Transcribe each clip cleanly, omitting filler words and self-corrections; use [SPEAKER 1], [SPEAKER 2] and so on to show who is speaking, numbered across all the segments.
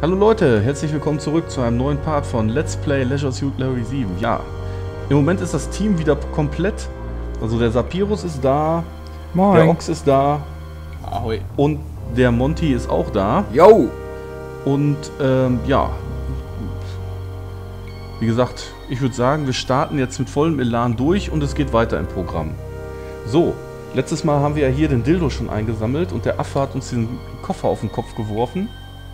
[SPEAKER 1] Hallo Leute, herzlich willkommen zurück zu einem neuen Part von Let's Play Leisure Suit Larry 7. Ja, im Moment ist das Team wieder komplett. Also der Sapirus ist da,
[SPEAKER 2] Moin.
[SPEAKER 1] der Ochs ist da.
[SPEAKER 3] Ahoi.
[SPEAKER 1] Und der Monty ist auch da.
[SPEAKER 2] Yo!
[SPEAKER 1] Und ja, wie gesagt, ich würde sagen, wir starten jetzt mit vollem Elan durch und es geht weiter im Programm. So, letztes Mal haben wir ja hier den Dildo schon eingesammelt und der Affe hat uns den Koffer auf den Kopf geworfen.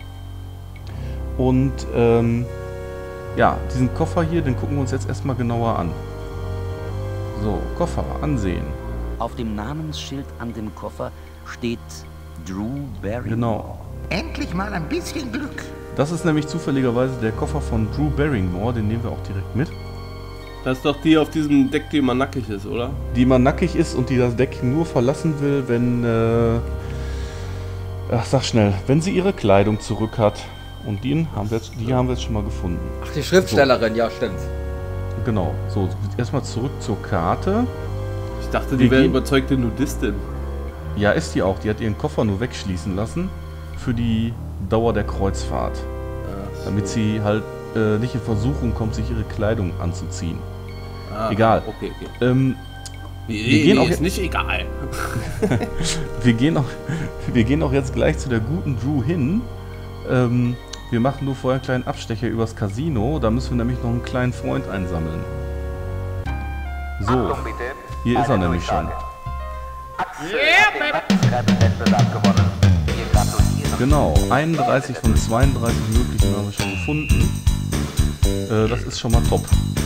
[SPEAKER 1] Und ja, diesen Koffer hier, den gucken wir uns jetzt erstmal genauer an. So, Koffer ansehen.
[SPEAKER 4] Auf dem Namensschild an dem Koffer steht Drew Barrymore.
[SPEAKER 1] Genau.
[SPEAKER 5] Endlich mal ein bisschen Glück.
[SPEAKER 1] Das ist nämlich zufälligerweise der Koffer von Drew Barrymore, den nehmen wir auch direkt mit.
[SPEAKER 3] Das ist doch die auf diesem Deck, die immer nackig ist, oder?
[SPEAKER 1] Die immer nackig ist und die das Deck nur verlassen will, wenn, ach, sag schnell, wenn sie ihre Kleidung zurück hat. Und die haben wir jetzt schon mal gefunden.
[SPEAKER 2] Ach, die Schriftstellerin, ja, stimmt.
[SPEAKER 1] Genau. So, erstmal zurück zur Karte.
[SPEAKER 3] Ich dachte, die wäre überzeugte Nudistin.
[SPEAKER 1] Ja, ist die auch. Die hat ihren Koffer nur wegschließen lassen für die Dauer der Kreuzfahrt.
[SPEAKER 3] Ach,
[SPEAKER 1] Damit sie halt nicht in Versuchung kommt, sich ihre Kleidung anzuziehen.
[SPEAKER 3] Ah,
[SPEAKER 1] Egal.
[SPEAKER 3] Okay.
[SPEAKER 1] Wir
[SPEAKER 3] Nee,
[SPEAKER 1] gehen auch
[SPEAKER 3] ist nicht egal.
[SPEAKER 1] wir gehen auch jetzt gleich zu der guten Drew hin. Wir machen nur vorher einen kleinen Abstecher übers Casino. Da müssen wir nämlich noch einen kleinen Freund einsammeln. So, hier ist er nämlich schon. Genau, 31 von 32 möglichen haben wir schon gefunden. Das ist schon mal top.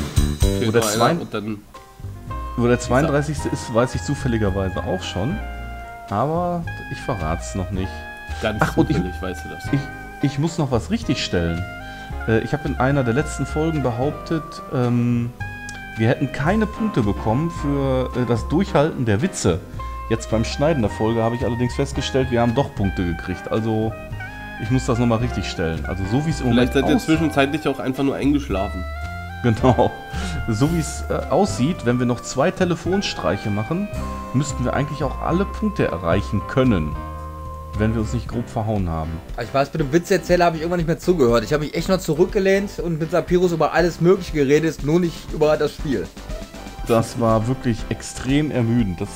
[SPEAKER 1] Wo der 32. ist, weiß ich zufälligerweise auch schon. Aber ich verrate es noch nicht.
[SPEAKER 3] Ganz
[SPEAKER 1] Ach, und
[SPEAKER 3] zufällig weißt du das.
[SPEAKER 1] Ich muss noch was richtigstellen. Ich habe in einer der letzten Folgen behauptet, wir hätten keine Punkte bekommen für das Durchhalten der Witze. Jetzt beim Schneiden der Folge habe ich allerdings festgestellt, wir haben doch Punkte gekriegt. Also ich muss das nochmal richtig stellen. Also so wie es im Moment
[SPEAKER 3] Vielleicht seid ihr zwischenzeitlich auch einfach nur eingeschlafen.
[SPEAKER 1] Genau. So wie es aussieht, wenn wir noch 2 Telefonstreiche machen, müssten wir eigentlich auch alle Punkte erreichen können. Wenn wir uns nicht grob verhauen haben.
[SPEAKER 2] Also ich weiß, mit dem Witzerzähler habe ich irgendwann nicht mehr zugehört. Ich habe mich echt noch zurückgelehnt und mit Sapirus über alles Mögliche geredet, nur nicht über das Spiel.
[SPEAKER 1] Das war wirklich extrem ermüdend. Das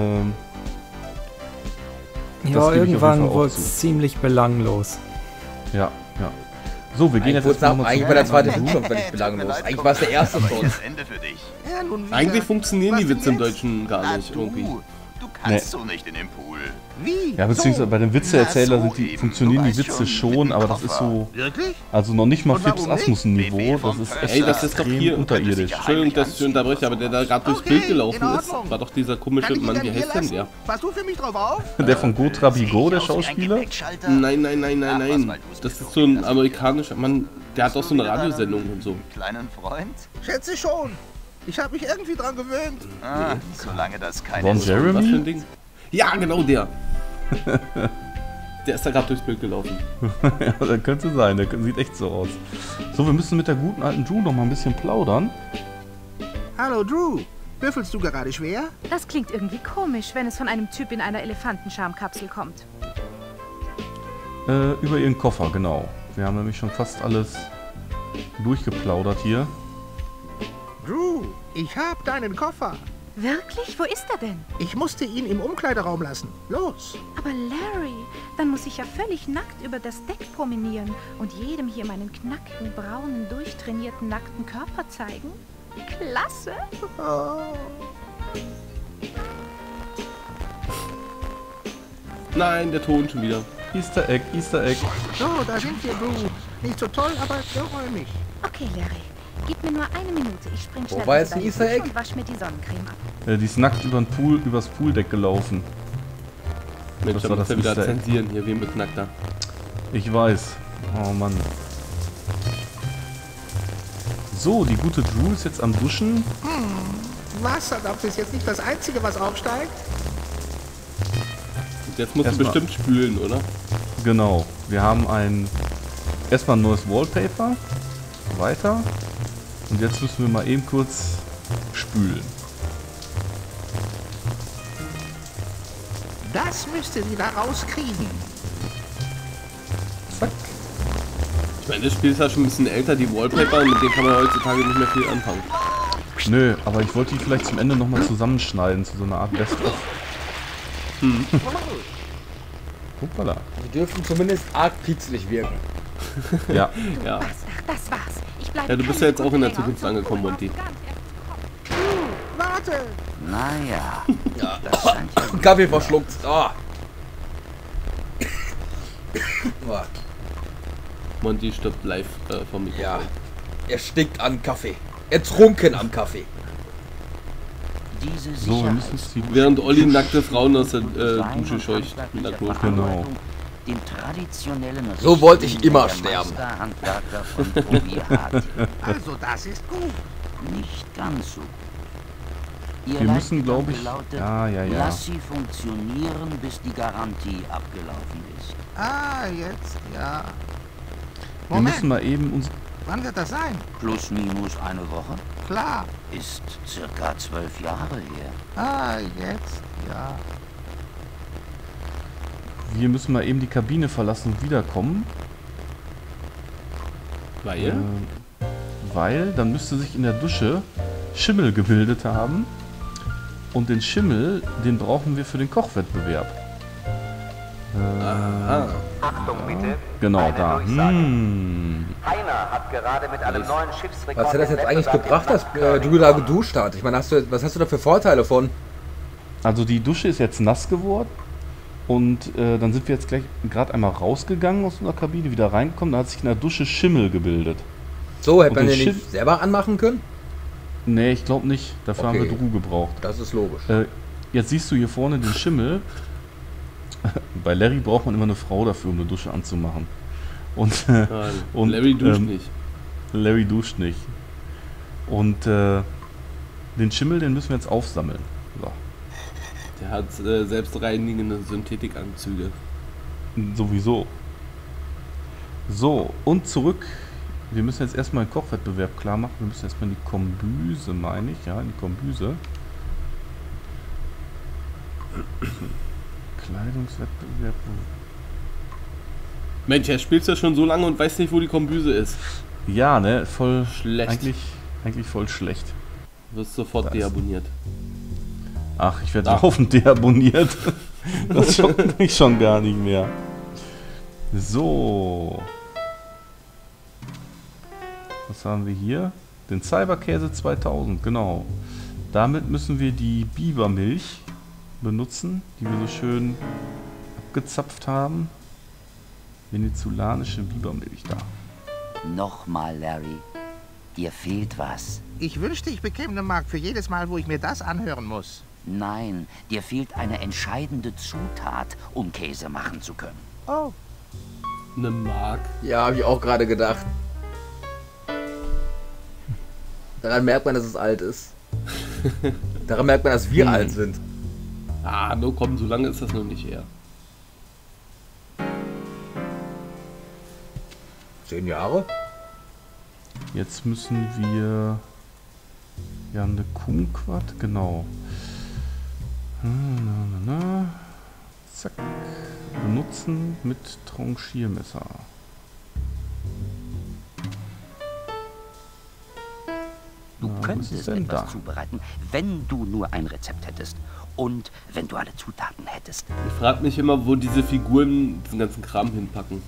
[SPEAKER 6] ja, irgendwann wurde
[SPEAKER 1] zu.
[SPEAKER 6] es ziemlich belanglos.
[SPEAKER 1] Ja. So, wir gehen jetzt
[SPEAKER 2] kurz
[SPEAKER 1] erstmal
[SPEAKER 2] nach,
[SPEAKER 1] nochmal
[SPEAKER 2] eigentlich
[SPEAKER 1] zurück.
[SPEAKER 2] war der zweite Versuch schon völlig belanglos. Eigentlich war es der erste schon.
[SPEAKER 5] Ende für dich. Ja, nun wieder.
[SPEAKER 3] Eigentlich funktionieren
[SPEAKER 5] Was
[SPEAKER 3] die
[SPEAKER 5] denn
[SPEAKER 3] Witze im
[SPEAKER 5] jetzt?
[SPEAKER 3] Deutschen gar nicht irgendwie.
[SPEAKER 5] Du kannst so nicht in den Pool. Wie?
[SPEAKER 1] Ja, beziehungsweise bei den Witzeerzähler
[SPEAKER 5] Na, so eben.
[SPEAKER 1] funktionieren
[SPEAKER 5] Du
[SPEAKER 1] die
[SPEAKER 5] weißt
[SPEAKER 1] Witze
[SPEAKER 5] schon,
[SPEAKER 1] schon,
[SPEAKER 5] mit
[SPEAKER 1] aber
[SPEAKER 5] dem
[SPEAKER 1] das ist
[SPEAKER 5] Koffer.
[SPEAKER 1] so...
[SPEAKER 5] Wirklich?
[SPEAKER 1] Also noch nicht mal
[SPEAKER 5] Und
[SPEAKER 1] Fips
[SPEAKER 5] warum nicht?
[SPEAKER 1] Asmussen-Niveau.
[SPEAKER 5] BP
[SPEAKER 1] Das
[SPEAKER 5] vom
[SPEAKER 1] ist
[SPEAKER 5] First
[SPEAKER 1] echt
[SPEAKER 3] Ey, das ist doch
[SPEAKER 1] extrem
[SPEAKER 3] hier-
[SPEAKER 1] unterirdisch.
[SPEAKER 3] Entschuldigung, dass ich unterbreche, aber der da gerade durchs Bild gelaufen
[SPEAKER 5] in
[SPEAKER 3] ist,
[SPEAKER 5] Ordnung.
[SPEAKER 3] war doch dieser komische
[SPEAKER 5] Kann ich ihn
[SPEAKER 3] Mann,
[SPEAKER 5] dann
[SPEAKER 3] wie
[SPEAKER 5] hier
[SPEAKER 3] heißt denn
[SPEAKER 5] lassen?
[SPEAKER 3] der?
[SPEAKER 5] Passt du für mich drauf auf?
[SPEAKER 1] Der von Gotra Bigot, der
[SPEAKER 5] Sieht aus wie ein
[SPEAKER 1] Schauspieler?
[SPEAKER 5] Gepäckschalter.
[SPEAKER 3] Nein.
[SPEAKER 5] weil du es
[SPEAKER 3] Das
[SPEAKER 5] mir
[SPEAKER 3] ist so ein amerikanischer Mann, der hat auch so eine Radiosendung und so.
[SPEAKER 5] Kleinen Freund? Schätze schon. Ich habe mich irgendwie dran gewöhnt. Ah, solange das keine...
[SPEAKER 1] Ron
[SPEAKER 3] Was für
[SPEAKER 1] Jeremy?
[SPEAKER 3] ein Ding? Ja, genau der. Der ist da gerade durchs Bild gelaufen.
[SPEAKER 1] Ja, das könnte sein. Der sieht echt so aus. So, wir müssen mit der guten alten Drew noch mal ein bisschen plaudern.
[SPEAKER 5] Hallo Drew, würfelst du gerade schwer?
[SPEAKER 7] Das klingt irgendwie komisch, wenn es von einem Typ in einer Elefantenschamkapsel kommt.
[SPEAKER 1] Über ihren Koffer, genau. Wir haben nämlich schon fast alles durchgeplaudert hier.
[SPEAKER 5] Drew, ich hab deinen Koffer.
[SPEAKER 7] Wirklich? Wo ist er denn?
[SPEAKER 5] Ich musste ihn im Umkleideraum lassen. Los.
[SPEAKER 7] Aber Larry, dann muss ich ja völlig nackt über das Deck promenieren und jedem hier meinen knackten, braunen, durchtrainierten, nackten Körper zeigen? Klasse!
[SPEAKER 5] Oh.
[SPEAKER 3] Nein, der Ton schon wieder.
[SPEAKER 1] Easter Egg, Easter Egg.
[SPEAKER 5] So, da sind wir, Drew. Nicht so toll, aber geräumig.
[SPEAKER 7] Okay, Larry, gib mir nur eine Minute. Ich spring schnell
[SPEAKER 2] war jetzt
[SPEAKER 7] unter
[SPEAKER 2] ein
[SPEAKER 7] die
[SPEAKER 2] Easter
[SPEAKER 7] Dusche
[SPEAKER 2] Egg?
[SPEAKER 7] und wasch mir die Sonnencreme ab.
[SPEAKER 1] Die ist nackt übers Pooldeck gelaufen.
[SPEAKER 3] Mensch,
[SPEAKER 1] Das war
[SPEAKER 3] da muss
[SPEAKER 1] das
[SPEAKER 3] er wieder
[SPEAKER 1] Easter Egg.
[SPEAKER 3] zensieren hier, wem beknackt er.
[SPEAKER 1] Ich weiß. Oh Mann. So, die gute Drew ist jetzt am Duschen.
[SPEAKER 5] Wasserdampf ist jetzt nicht das Einzige, was aufsteigt.
[SPEAKER 3] Und jetzt muss er
[SPEAKER 1] Erstmal-
[SPEAKER 3] bestimmt spülen, oder?
[SPEAKER 1] Genau. Wir haben erstmal ein neues Wallpaper. Weiter. Und jetzt müssen wir mal eben kurz spülen.
[SPEAKER 5] Das müsste sie da rauskriegen.
[SPEAKER 1] Zack.
[SPEAKER 3] meine, das Spiel ist ja schon ein bisschen älter, die Wallpaper, und mit denen kann man heutzutage nicht mehr viel anfangen.
[SPEAKER 1] Nö, aber ich wollte die vielleicht zum Ende nochmal zusammenschneiden, zu so einer Art Best-of. Hoppala.
[SPEAKER 2] Die dürfen zumindest arg pixelig wirken.
[SPEAKER 1] Ja.
[SPEAKER 3] Ja.
[SPEAKER 7] Bastard, das war's. Ich bleibe
[SPEAKER 3] Ja, du bist
[SPEAKER 7] keine
[SPEAKER 3] ja jetzt auch in der
[SPEAKER 7] Sekunde
[SPEAKER 3] Zukunft
[SPEAKER 7] länger und
[SPEAKER 3] angekommen,
[SPEAKER 7] so
[SPEAKER 3] Monty.
[SPEAKER 5] Warte!
[SPEAKER 4] Naja, das scheint ja gut.
[SPEAKER 2] Kaffee verschluckt. Oh. Oh.
[SPEAKER 3] Monty stirbt live vom Mikrofon.
[SPEAKER 2] Ja. Er stickt an Kaffee. Ertrunken am Kaffee.
[SPEAKER 4] Diese
[SPEAKER 1] So, wir müssen es die...
[SPEAKER 3] Während Olli nackte Frauen aus der Dusche scheucht mit einer Knoten.
[SPEAKER 1] Genau.
[SPEAKER 4] Den traditionellen
[SPEAKER 2] So wollte ich immer
[SPEAKER 4] der
[SPEAKER 2] sterben.
[SPEAKER 4] Meisterhandwerker von Proviat.
[SPEAKER 5] Also, das ist gut.
[SPEAKER 4] Nicht ganz so. Ihr
[SPEAKER 1] Wir müssen, glaube
[SPEAKER 4] Leitgedanke
[SPEAKER 1] ich...
[SPEAKER 4] lautet,
[SPEAKER 1] Ja.
[SPEAKER 4] Lass sie funktionieren, bis die Garantie abgelaufen ist.
[SPEAKER 5] Ah, jetzt, ja.
[SPEAKER 1] Wir müssen
[SPEAKER 5] Moment,
[SPEAKER 1] mal eben uns...
[SPEAKER 5] wann wird das sein?
[SPEAKER 4] Plus minus eine Woche.
[SPEAKER 5] Klar.
[SPEAKER 4] Ist circa 12 Jahre her.
[SPEAKER 5] Ah, jetzt, ja.
[SPEAKER 1] Wir müssen mal eben die Kabine verlassen und wiederkommen.
[SPEAKER 3] Weil?
[SPEAKER 1] Weil dann müsste sich in der Dusche Schimmel gebildet haben. Und den Schimmel, den brauchen wir für den Kochwettbewerb.
[SPEAKER 3] Aha.
[SPEAKER 8] Achtung bitte.
[SPEAKER 1] Genau,
[SPEAKER 8] Eine
[SPEAKER 1] da.
[SPEAKER 8] Durchsage. Einer hat gerade mit einem neuen Schiffsrekord...
[SPEAKER 2] Was hat das
[SPEAKER 8] im
[SPEAKER 2] jetzt eigentlich
[SPEAKER 8] Wettbewerb
[SPEAKER 2] gebracht, dass
[SPEAKER 8] im
[SPEAKER 2] du da geduscht hast? Ich meine, was hast du da für Vorteile von?
[SPEAKER 1] Also die Dusche ist jetzt nass geworden. Und dann sind wir jetzt gleich gerade einmal rausgegangen aus unserer Kabine, wieder reingekommen. Da hat sich in der Dusche Schimmel gebildet.
[SPEAKER 2] So, hätte
[SPEAKER 1] Und
[SPEAKER 2] man
[SPEAKER 1] den
[SPEAKER 2] den nicht selber anmachen können?
[SPEAKER 1] Nee, ich glaube nicht. Dafür haben
[SPEAKER 2] Okay.
[SPEAKER 1] wir Drew gebraucht.
[SPEAKER 2] Das ist logisch.
[SPEAKER 1] Jetzt siehst du hier vorne den Schimmel. Bei Larry braucht man immer eine Frau dafür, um eine Dusche anzumachen. Und, und
[SPEAKER 3] Larry duscht nicht.
[SPEAKER 1] Larry duscht nicht. Und den Schimmel, den müssen wir jetzt aufsammeln. So.
[SPEAKER 3] Der hat selbstreinigende Synthetikanzüge.
[SPEAKER 1] Sowieso. So, und zurück. Wir müssen jetzt erstmal einen Kochwettbewerb klar machen. Wir müssen erstmal in die Kombüse, meine ich. Ja, in die Kombüse. Kleidungswettbewerb.
[SPEAKER 3] Mensch, er spielt ja schon so lange und weiß nicht, wo die Kombüse ist.
[SPEAKER 1] Ja, ne? Voll
[SPEAKER 3] Schlecht.
[SPEAKER 1] Eigentlich voll schlecht.
[SPEAKER 3] Du wirst sofort
[SPEAKER 1] Das.
[SPEAKER 3] deabonniert.
[SPEAKER 1] Ach, ich werde laufend deabonniert. Das schockt mich schon gar nicht mehr. So. Was haben wir hier? Den Cyberkäse 2000, genau. Damit müssen wir die Bibermilch benutzen, die wir so schön abgezapft haben. Venezolanische Bibermilch da.
[SPEAKER 4] Nochmal, Larry. Dir fehlt was.
[SPEAKER 5] Ich wünschte, ich bekäme eine Mark für jedes Mal, wo ich mir das anhören muss.
[SPEAKER 4] Nein, dir fehlt eine entscheidende Zutat, um Käse machen zu können.
[SPEAKER 5] Oh,
[SPEAKER 3] Eine Mark.
[SPEAKER 2] Ja, habe ich auch gerade gedacht. Daran merkt man, dass es alt ist. Daran merkt man, dass wir alt sind.
[SPEAKER 3] Ah, no komm, so lange ist das noch nicht her.
[SPEAKER 2] 10 Jahre?
[SPEAKER 1] Jetzt müssen wir... Wir haben eine Kumquat, genau. Zack. Benutzen mit Tranchiermesser.
[SPEAKER 4] Du
[SPEAKER 1] Ja, was
[SPEAKER 4] könntest
[SPEAKER 1] ist denn
[SPEAKER 4] etwas
[SPEAKER 1] da?
[SPEAKER 4] zubereiten, wenn du nur ein Rezept hättest. Und wenn du alle Zutaten hättest.
[SPEAKER 3] Ich frage mich immer, wo diese Figuren diesen ganzen Kram hinpacken.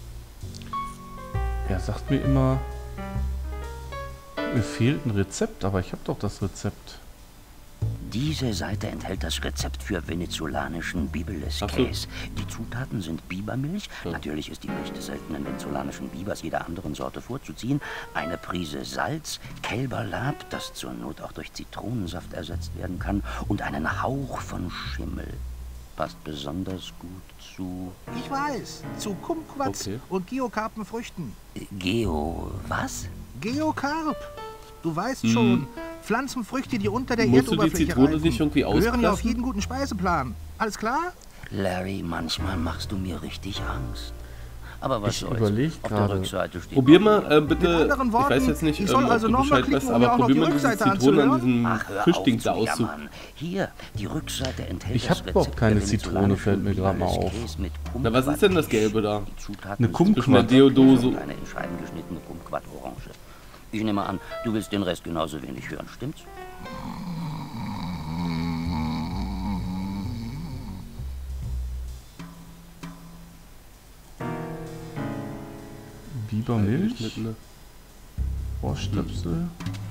[SPEAKER 1] Er sagt mir immer, mir fehlt ein Rezept, aber ich habe doch das Rezept.
[SPEAKER 4] Diese Seite enthält das Rezept für venezolanischen Bibeles-Käse. Die Zutaten sind Bibermilch.
[SPEAKER 3] Ja.
[SPEAKER 4] Natürlich ist die Milch des seltenen venezolanischen Bibers jeder anderen Sorte vorzuziehen. Eine Prise Salz, Kälberlab, das zur Not auch durch Zitronensaft ersetzt werden kann, und einen Hauch von Schimmel. Passt besonders gut zu
[SPEAKER 5] ich weiß. Zu Kumquats
[SPEAKER 3] Okay.
[SPEAKER 5] und Geokarpenfrüchten.
[SPEAKER 4] Geo... was?
[SPEAKER 5] Geokarp. Du weißt schon. Pflanzenfrüchte, die unter der
[SPEAKER 3] Musst du die
[SPEAKER 5] Erdoberfläche
[SPEAKER 3] Zitrone
[SPEAKER 5] reifen.
[SPEAKER 3] nicht irgendwie
[SPEAKER 5] Gehören ja auf
[SPEAKER 3] auspressen?
[SPEAKER 5] jeden guten Speiseplan. Alles klar?
[SPEAKER 4] Larry, manchmal machst du mir richtig Angst. Aber was
[SPEAKER 1] Ich
[SPEAKER 4] soll's.
[SPEAKER 1] überleg
[SPEAKER 4] Auf der
[SPEAKER 1] gerade.
[SPEAKER 4] Rückseite steht
[SPEAKER 3] Probier
[SPEAKER 4] noch
[SPEAKER 3] mal bitte,
[SPEAKER 5] Mit anderen Worten,
[SPEAKER 3] ich weiß jetzt nicht,
[SPEAKER 5] ich soll
[SPEAKER 3] ob
[SPEAKER 5] also
[SPEAKER 3] du
[SPEAKER 5] noch mal
[SPEAKER 3] Bescheid weißt,
[SPEAKER 5] klicken, um mir
[SPEAKER 3] aber
[SPEAKER 5] auch noch
[SPEAKER 3] probier
[SPEAKER 5] die
[SPEAKER 3] mal diese
[SPEAKER 5] Rückseite
[SPEAKER 3] Zitrone an
[SPEAKER 5] anzuhören.
[SPEAKER 3] diesem
[SPEAKER 4] Ach, hör
[SPEAKER 3] Fischding
[SPEAKER 4] auf
[SPEAKER 3] da
[SPEAKER 4] zu
[SPEAKER 3] auszug.
[SPEAKER 4] jammern. Hier, die Rückseite enthält
[SPEAKER 1] Ich
[SPEAKER 4] das
[SPEAKER 1] hab überhaupt
[SPEAKER 4] Rezept
[SPEAKER 1] keine
[SPEAKER 4] der
[SPEAKER 1] Zitrone,
[SPEAKER 4] venezolanischen
[SPEAKER 1] fällt mir gerade mal auf.
[SPEAKER 4] Käse mit
[SPEAKER 3] Na, was ist denn das Gelbe da?
[SPEAKER 4] Die Zutaten
[SPEAKER 1] Eine
[SPEAKER 4] sind
[SPEAKER 1] Kumquat.
[SPEAKER 3] Zwischen der Deodose.
[SPEAKER 4] und eine entscheidend geschnittene Kumquat-Orange. Ich nehme an, du willst den Rest genauso wenig hören, stimmt's?
[SPEAKER 1] Bibermilch,
[SPEAKER 3] Geschnittene.
[SPEAKER 1] Ohrstöpsel,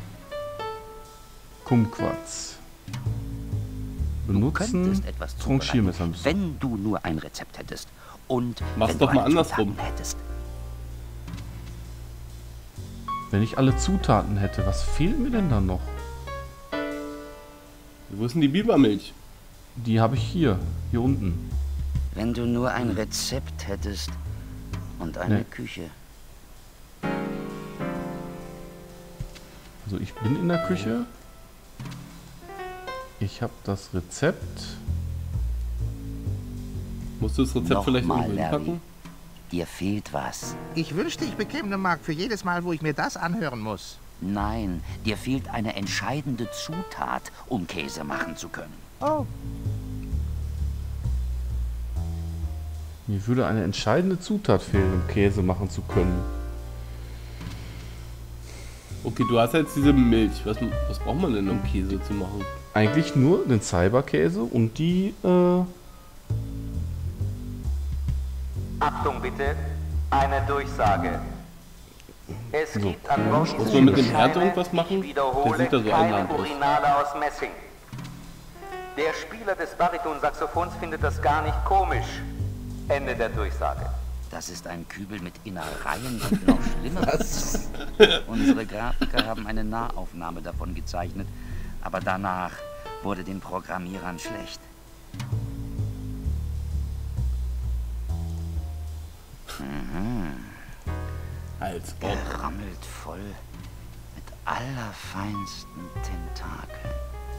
[SPEAKER 1] Kumquats.
[SPEAKER 4] Du
[SPEAKER 1] Benutzen,
[SPEAKER 4] könntest etwas
[SPEAKER 1] Tranchiermesser
[SPEAKER 4] zubereiten,
[SPEAKER 1] müssen.
[SPEAKER 4] wenn du nur ein Rezept hättest. Und
[SPEAKER 3] Mach's
[SPEAKER 4] wenn
[SPEAKER 3] doch
[SPEAKER 4] du
[SPEAKER 3] mal
[SPEAKER 4] alle
[SPEAKER 3] andersrum.
[SPEAKER 4] Zutaten hättest.
[SPEAKER 1] Wenn ich alle Zutaten hätte, was fehlt mir denn dann noch?
[SPEAKER 3] Wo ist denn die Bibermilch?
[SPEAKER 1] Die habe ich hier unten.
[SPEAKER 4] Wenn du nur ein Rezept hättest und eine
[SPEAKER 1] Nee.
[SPEAKER 4] Küche.
[SPEAKER 1] Also ich bin in der Küche. Ich habe das Rezept.
[SPEAKER 3] Musst du das Rezept vielleicht
[SPEAKER 4] Nochmal,
[SPEAKER 3] irgendwo
[SPEAKER 4] Larry.
[SPEAKER 3] hinpacken?
[SPEAKER 4] Dir fehlt was.
[SPEAKER 5] Ich wünschte, ich bekäme eine Mark für jedes Mal, wo ich mir das anhören muss.
[SPEAKER 4] Nein, dir fehlt eine entscheidende Zutat, um Käse machen zu können.
[SPEAKER 5] Oh,
[SPEAKER 1] Mir würde eine entscheidende Zutat fehlen, um Käse machen zu können.
[SPEAKER 3] Okay, du hast jetzt diese Milch. Was braucht man denn, um Käse zu machen?
[SPEAKER 1] Eigentlich nur den Cyberkäse und die,
[SPEAKER 8] Achtung bitte, eine Durchsage. Es gibt an Bord
[SPEAKER 3] Muss man mit dem Herd
[SPEAKER 8] Scheine,
[SPEAKER 3] irgendwas machen?
[SPEAKER 8] ich wiederhole,
[SPEAKER 3] Der sieht da so
[SPEAKER 8] keine
[SPEAKER 3] einladend aus.
[SPEAKER 8] Urinale aus Messing. Der Spieler des Baritonsaxophons findet das gar nicht komisch. Ende der Durchsage.
[SPEAKER 4] Das ist ein Kübel mit Innereien und noch Schlimmeres. Unsere Grafiker haben eine Nahaufnahme davon gezeichnet, aber danach wurde den Programmierern schlecht.
[SPEAKER 3] Als Bob.
[SPEAKER 4] Gerammelt voll mit allerfeinsten Tentakeln.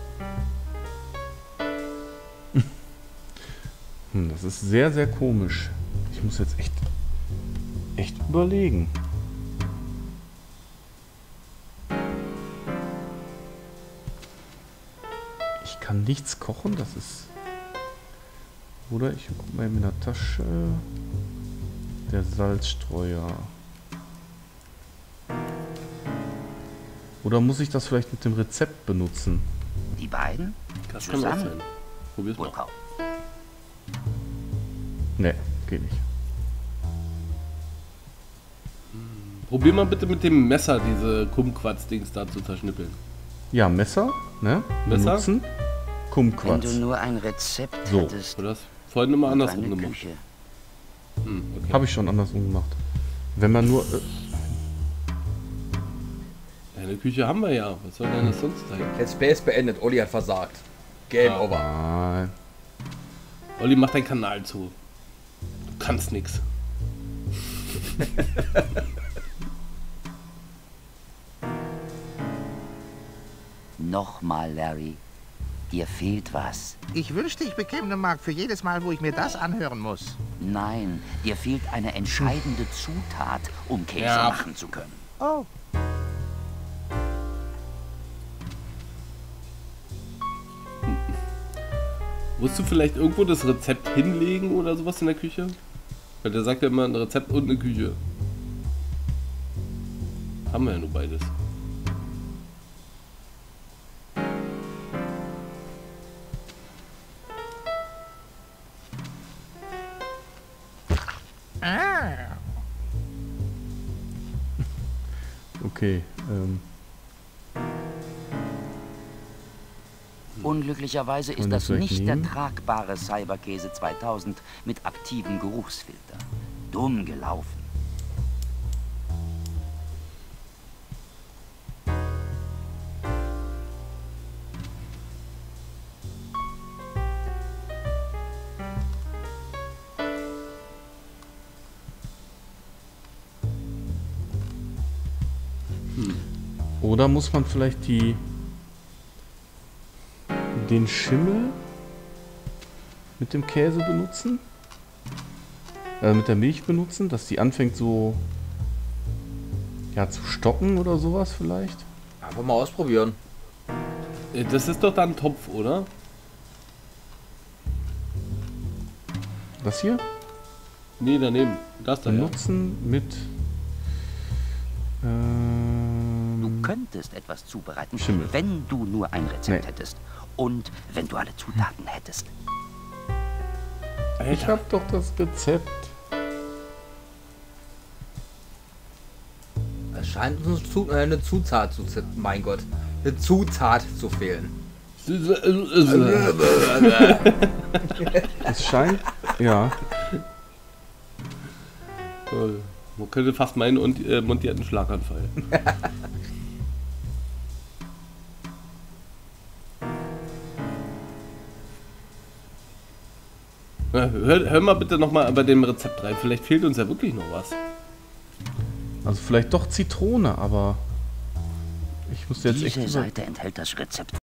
[SPEAKER 1] das ist sehr, sehr komisch. Ich muss jetzt echt überlegen. Ich kann nichts kochen, das ist... Oder ich guck mal in der Tasche. Der Salzstreuer. Oder muss ich das vielleicht mit dem Rezept benutzen?
[SPEAKER 4] Die beiden?
[SPEAKER 3] Das kann auch
[SPEAKER 4] Zusammen?
[SPEAKER 3] sein. Probier's
[SPEAKER 4] Wohl
[SPEAKER 3] mal.
[SPEAKER 4] kaum.
[SPEAKER 1] Ne, geht nicht.
[SPEAKER 3] Probier mal bitte mit dem Messer diese Kumquats-Dings da zu zerschnippeln.
[SPEAKER 1] Ja, Messer, ne?
[SPEAKER 3] Messer?
[SPEAKER 1] Benutzen.
[SPEAKER 4] Wenn
[SPEAKER 1] Kumquats.
[SPEAKER 4] du nur ein Rezept
[SPEAKER 1] So.
[SPEAKER 4] hättest
[SPEAKER 3] Du hast vorhin immer
[SPEAKER 4] und
[SPEAKER 3] andersrum
[SPEAKER 4] eine
[SPEAKER 3] gemacht.
[SPEAKER 4] Küche.
[SPEAKER 3] Okay.
[SPEAKER 1] Habe ich schon andersrum gemacht. Wenn man nur...
[SPEAKER 3] Eine Küche haben wir ja. Was soll denn das sonst sein?
[SPEAKER 2] Let's Play ist beendet. Olli hat versagt. Game over.
[SPEAKER 1] Nein.
[SPEAKER 3] Olli, mach deinen Kanal zu. Du kannst nix.
[SPEAKER 4] Nochmal, Larry. Dir fehlt was.
[SPEAKER 5] ich wünschte, ich bekäme eine Mark für jedes Mal, wo ich mir das anhören muss.
[SPEAKER 4] Nein, dir fehlt eine entscheidende Zutat, um Käse
[SPEAKER 3] Ja.
[SPEAKER 4] machen zu können.
[SPEAKER 5] Oh,
[SPEAKER 3] Musst du vielleicht irgendwo das Rezept hinlegen oder sowas in der Küche? Weil der sagt ja immer ein Rezept und eine Küche. Haben wir ja nur beides.
[SPEAKER 1] Okay.
[SPEAKER 4] Unglücklicherweise ist
[SPEAKER 1] Wollen wir
[SPEAKER 4] das
[SPEAKER 1] vielleicht
[SPEAKER 4] nicht der
[SPEAKER 1] nehmen?
[SPEAKER 4] tragbare Cyberkäse 2000 mit aktivem Geruchsfilter. Dumm gelaufen.
[SPEAKER 1] Oder muss man vielleicht den Schimmel mit dem Käse benutzen? mit der Milch benutzen, dass die anfängt so ja zu stocken oder sowas vielleicht.
[SPEAKER 2] Einfach mal ausprobieren.
[SPEAKER 3] Das ist doch dann ein Topf, oder?
[SPEAKER 1] Das hier?
[SPEAKER 3] Nee, daneben. Das da ja.
[SPEAKER 1] Benutzen mit...
[SPEAKER 4] Du könntest etwas zubereiten,
[SPEAKER 1] Schimmel.
[SPEAKER 4] wenn du nur ein Rezept hättest. Und wenn du alle Zutaten hättest.
[SPEAKER 3] Alter.
[SPEAKER 1] Ich hab doch das Rezept.
[SPEAKER 2] Es scheint uns eine Zutat zu... Mein Gott. Eine Zutat zu fehlen.
[SPEAKER 1] Es scheint... Ja.
[SPEAKER 3] Man könnte fast meinen, Monty hat einen Schlaganfall. Hör mal bitte nochmal bei dem Rezept rein. Vielleicht fehlt uns ja wirklich noch was.
[SPEAKER 1] Also vielleicht doch Zitrone, aber... Ich muss jetzt echt...
[SPEAKER 4] Diese Seite enthält das Rezept